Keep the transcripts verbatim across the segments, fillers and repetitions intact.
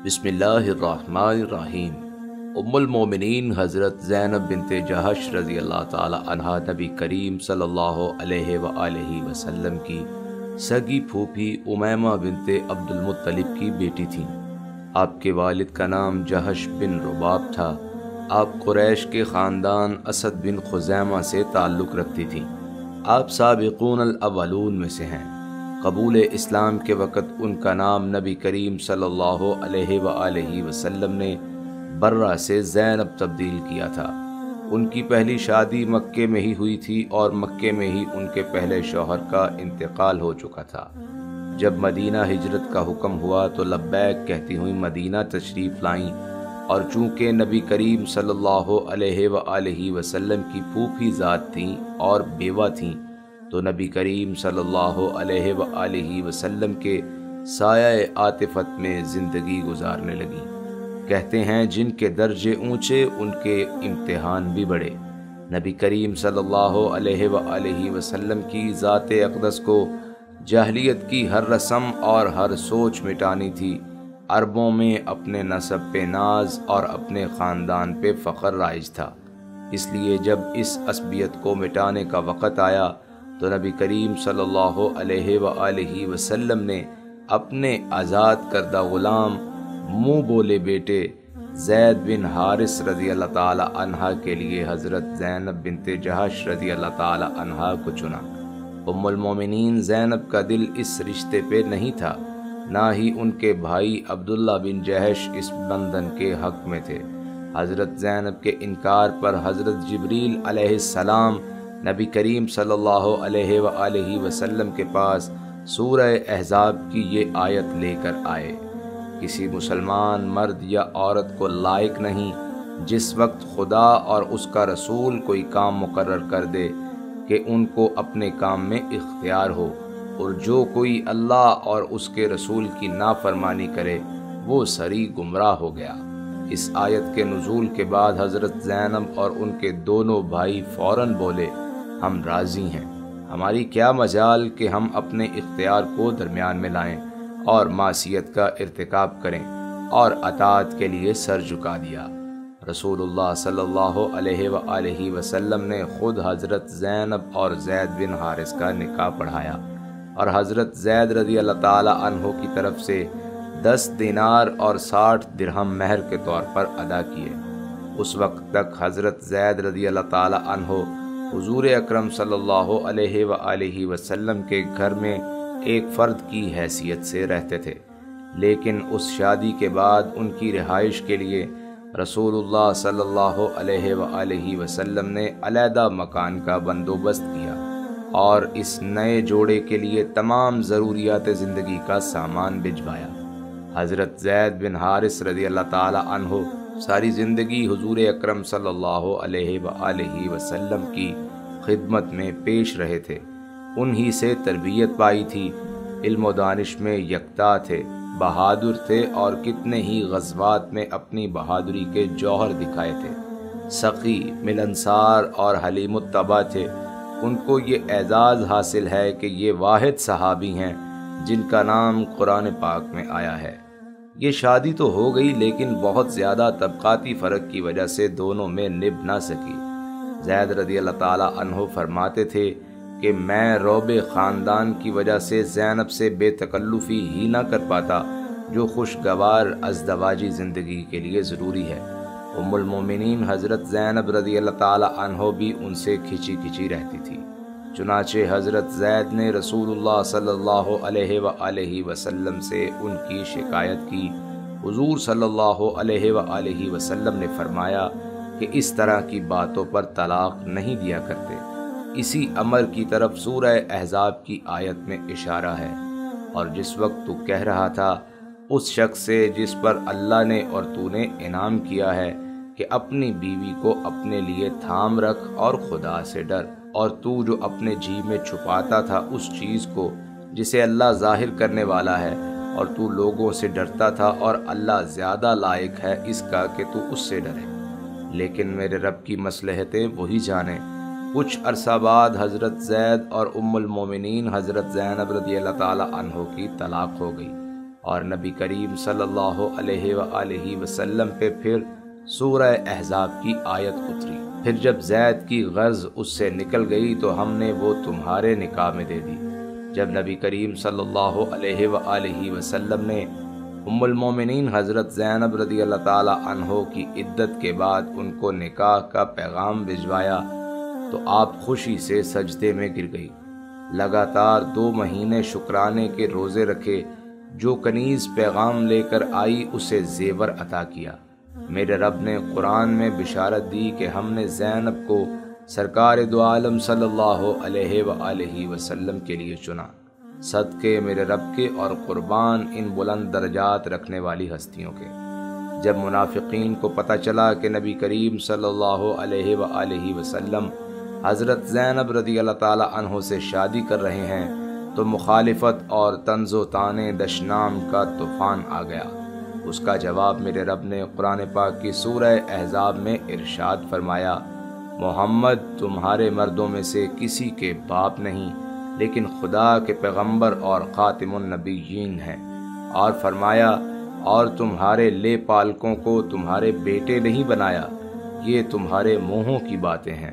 बिस्मिल्लाहिर्रहमानिर्रहीम। उम्मुल मोमिनीन हज़रत ज़ैनब बिन्त जहश रज़ी अल्लाह ताला अन्हा नबी करीम सल्लल्लाहु अलैहि व आलिहि वसल्लम की सगी फूफी उमैमा बिन्त अब्दुल मुत्तलिब की बेटी थीं। आपके वालिद का नाम जहश बिन रुबाब था। आप कुरैश के ख़ानदान असद बिन खुज़ैमा से ताल्लुक़ रखती थीं। आप साबिक़ून अल अव्वलून में से हैं। कबूल इस्लाम के वक़्त उनका नाम नबी करीम सल्लल्लाहु अलैहि व आलिहि वसल्लम ने बर्रा से ज़ैनब तब्दील किया था। उनकी पहली शादी मक्के में ही हुई थी और मक्के में ही उनके पहले शौहर का इंतकाल हो चुका था। जब मदीना हिजरत का हुक्म हुआ तो लब्बैक कहती हुई मदीना तशरीफ़ लाईं, और चूँकि नबी करीम सल्लल्लाहु अलैहि व आलिहि वसल्लम की फूफी ज़ात थीं और बेवा थीं, तो नबी करीम सल्लल्लाहु अलैहि व आलिहि वसल्लम के साया आतिफत में ज़िंदगी गुजारने लगी। कहते हैं जिनके दर्जे ऊंचे उनके इम्तिहान भी बड़े। नबी करीम सल्लल्लाहु अलैहि व आलिहि वसल्लम की ज़ात अक़दस को जाहिलियत की हर रस्म और हर सोच मिटानी थी। अरबों में अपने नसब पे नाज और अपने ख़ानदान पे फ़ख्र राइज था। इसलिए जब इस असबियत को मिटाने का वक़्त आया तो नबी करीम सल्लल्लाहु अलैहि व आलिहि वसल्लम ने अपने आज़ाद करदा ग़ुलाम मुँह बोले बेटे ज़ैद बिन हारिस रज़ी अल्लाह ताला अन्हा के लिए हज़रत ज़ैनब बिन्त जहश रज़ी अल्लाह ताला अन्हा को चुना। उम्मुल मोमिनीन ज़ैनब का दिल इस रिश्ते पे नहीं था, ना ही उनके भाई अब्दुल्ला बिन जहश इस बंधन के हक़ में थे। हज़रत ज़ैनब के इनकार पर हज़रत जिब्रील अलैहिस्सलाम नबी करीम सल्लल्लाहु अलैहि व आलिहि वसल्लम के पास सूरह अहज़ाब की ये आयत लेकर आए। किसी मुसलमान मर्द या औरत को लायक नहीं जिस वक्त खुदा और उसका रसूल कोई काम मुकर्रर कर दे कि उनको अपने काम में इख्तियार हो, और जो कोई अल्लाह और उसके रसूल की नाफरमानी करे वो सरी गुमराह हो गया। इस आयत के नुज़ूल के बाद हज़रत ज़ैनब और उनके दोनों भाई फ़ौरन बोले हम राज़ी हैं। हमारी क्या मजाल कि हम अपने इख्तियार को दरमियान में लाएं और मासियत का इर्तिकाब करें, और अताअत के लिए सर झुका दिया। रसूलुल्लाह सल्लल्लाहु अलैहि व आलिहि वसल्लम ने खुद हज़रत ज़ैनब और ज़ैद बिन हारिस का निकाह पढ़ाया और हज़रत ज़ैद रज़ी अल्लाह ताला अन्हो की तरफ से दस दिनार और साठ दिरहम महर के तौर पर अदा किए। उस वक्त तक हज़रत ज़ैद रज़ी अल्लाह ताला अन्हो हुज़ूर अकरम सल्लल्लाहु अलैहि व आलिहि वसल्लम के घर में एक फ़र्द की हैसियत से रहते थे, लेकिन उस शादी के बाद उनकी रिहाइश के लिए रसूलुल्लाह सल्लल्लाहु अलैहि व आलिहि वसल्लम ने अलहदा मकान का बंदोबस्त किया और इस नए जोड़े के लिए तमाम ज़रूरियात ज़िंदगी का सामान भिजवाया। हज़रत ज़ैद बिन हारिस रज़ी अल्लाह ताला अन्हो सारी ज़िंदगी हुज़ूर अकरम सल्लल्लाहु अलैहि व आलिहि वसल्लम की खिदमत में पेश रहे थे। उन्हीं से तरबियत पाई थी। इल्म व दानिश में यकता थे, बहादुर थे और कितने ही ग़ज़वात में अपनी बहादुरी के जौहर दिखाए थे। सख़ी, मिलनसार और हलीमुत तबा थे। उनको ये एज़ाज़ हासिल है कि ये वाहिद सहाबी हैं जिनका नाम कुरान पाक में आया है। ये शादी तो हो गई, लेकिन बहुत ज़्यादा तबक़ाती फ़र्क की वजह से दोनों में निभ ना सकी। ज़ैद रज़ी अल्लाह ताला अन्हो फरमाते थे कि मैं रौबे ख़ानदान की वजह से ज़ैनब से बेतकल्लुफ़ी ही ना कर पाता जो खुशगवार अज़दवाजी ज़िंदगी के लिए ज़रूरी है। उम्मुल मोमिनीन हज़रत ज़ैनब रज़ी अल्लाह ताला अन्हो भी उनसे खिंची खिंची रहती थी। चुनाचे हज़रत ज़ैद ने रसूलुल्लाह सल्लल्लाहु अलैहि व आलिहि वसल्लम से उनकी शिकायत की। हुज़ूर सल्लल्लाहु अलैहि व आलिहि वसल्लम ने फरमाया कि इस तरह की बातों पर तलाक़ नहीं दिया करते। इसी अमर की तरफ सूरह अहज़ाब की आयत में इशारा है। और जिस वक्त तू कह रहा था उस शख्स से जिस पर अल्लाह ने और तूने इनाम किया है कि अपनी बीवी को अपने लिए थाम रख और खुदा से डर, और तू जो अपने जी में छुपाता था उस चीज़ को जिसे अल्लाह ज़ाहिर करने वाला है, और तू लोगों से डरता था और अल्लाह ज़्यादा लायक है इसका कि तू उससे डरे। लेकिन मेरे रब की मसलहतें वही जाने। कुछ अरसा बाद हज़रत ज़ैद और उम्मुल मोमिनीन हज़रत ज़ैनब रज़ी अल्लाह ताला अन्हो की तलाक़ हो गई اور نبی کریم صلی اللہ علیہ وآلہ وسلم پہ پھر سورہ احزاب کی آیت اتری۔ پھر جب زید کی غرض اس سے نکل گئی تو ہم نے وہ تمہارے نکاح میں دے دی۔ جب نبی کریم صلی اللہ علیہ وآلہ وسلم نے ام المومنین حضرت زینب رضی اللہ تعالی عنہ کی عدت کے بعد ان کو نکاح کا پیغام بھجوایا تو آپ خوشی سے سجدے میں گر گئی۔ لگاتار دو مہینے شکرانے کے روزے رکھے۔ جو کنیز پیغام لے کر آئی اسے زیور عطا کیا۔ میرے رب نے قرآن میں بشارت دی کہ ہم نے زینب کو سرکار دو عالم صلی اللہ علیہ وآلہ وسلم کے لیے چنا، صدقے میرے رب کے اور قربان ان بلند درجات رکھنے والی ہستیوں کے۔ جب منافقین کو پتہ چلا کہ نبی کریم صلی اللہ علیہ وآلہ وسلم حضرت زینب رضی اللہ تعالی عنہ سے شادی کر رہے ہیں تو مخالفت اور طنز و طعنے دشنام کا طوفان آ گیا۔ اس کا جواب میرے رب نے قرآن پاک کی سورہ احزاب میں ارشاد فرمایا، محمد تمہارے مردوں میں سے کسی کے باپ نہیں لیکن خدا کے پیغمبر اور خاتم النبیین ہیں، اور فرمایا اور تمہارے لے پالکوں کو تمہارے بیٹے نہیں بنایا، یہ تمہارے منہوں کی باتیں ہیں۔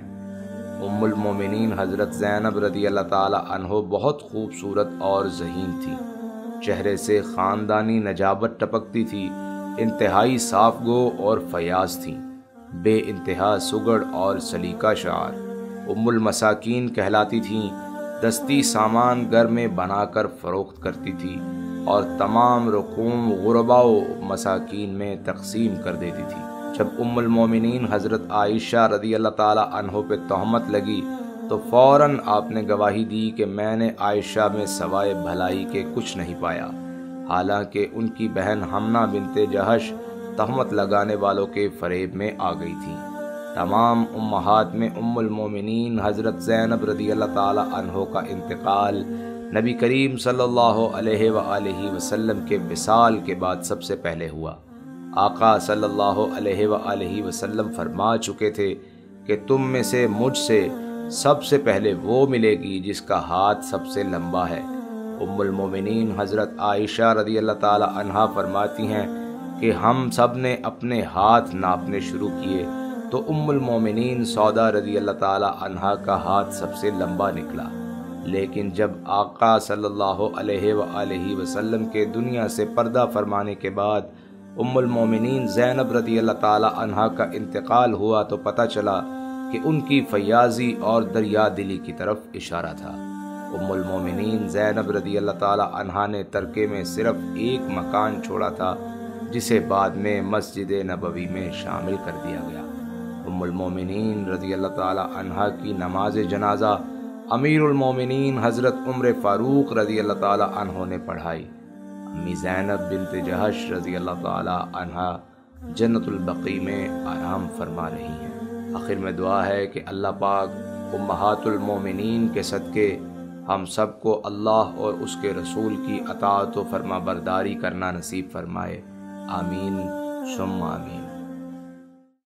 ام المومنین حضرت زینب رضی اللہ تعالی عنہ بہت خوبصورت اور ذہین تھی، چہرے سے خاندانی نجابت ٹپکتی تھی، انتہائی صاف گو اور فیاض تھیں، بے انتہا سگڑ اور سلیقہ شعر۔ ام المساکین کہلاتی تھیں، دستی سامان گھر میں بنا کر فروخت کرتی تھی اور تمام رقوم غرباء و مساکین میں تقسیم کر دیتی تھی۔ جب ام المومنین حضرت عائشہ رضی اللہ تعالی عنہ پہ تہمت لگی تو فوراً آپ نے گواہی دی کہ میں نے عائشہ میں سوائے بھلائی کے کچھ نہیں پایا، حالانکہ ان کی بہن حمنہ بنت جہش تہمت لگانے والوں کے فریب میں آ گئی تھی۔ تمام امہات میں ام المومنین حضرت زینب رضی اللہ تعالی عنہ کا انتقال نبی کریم صلی اللہ علیہ وآلہ وسلم کے وصال کے بعد سب سے پہلے ہوا۔ آقا صلی اللہ علیہ وآلہ وسلم فرما چکے تھے کہ تم میں سے مجھ سے سب سے پہلے وہ ملے گی جس کا ہاتھ سب سے لمبا ہے۔ ام المومنین حضرت عائشہ رضی اللہ تعالی عنہا فرماتی ہیں کہ ہم سب نے اپنے ہاتھ ناپنے شروع کیے تو ام المومنین سودا رضی اللہ تعالی عنہا کا ہاتھ سب سے لمبا نکلا، لیکن جب آقا صلی اللہ علیہ وآلہ وسلم کے دنیا سے پردہ فرمانے کے بعد ام المومنین زینب رضی اللہ تعالی عنہا کا انتقال ہوا تو پتہ چلا کہ ان کی فیاضی اور دریا دلی کی طرف اشارہ تھا۔ ام المومنین زینب رضی اللہ تعالی عنہا نے ترکے میں صرف ایک مکان چھوڑا تھا جسے بعد میں مسجد نبوی میں شامل کر دیا گیا۔ ام المومنین رضی اللہ تعالی عنہا کی نماز جنازہ امیر المومنین حضرت عمر فاروق رضی اللہ تعالی عنہ نے پڑھائی۔ امی زینب بنت جہش رضی اللہ تعالی عنہا جنت البقیع میں آرام فرما رہی ہیں۔ آخر میں دعا ہے کہ اللہ پاک امہات المومنین کے صدقے ہم سب کو اللہ اور اس کے رسول کی اطاعت و فرما برداری کرنا نصیب فرمائے، آمین ثم آمین۔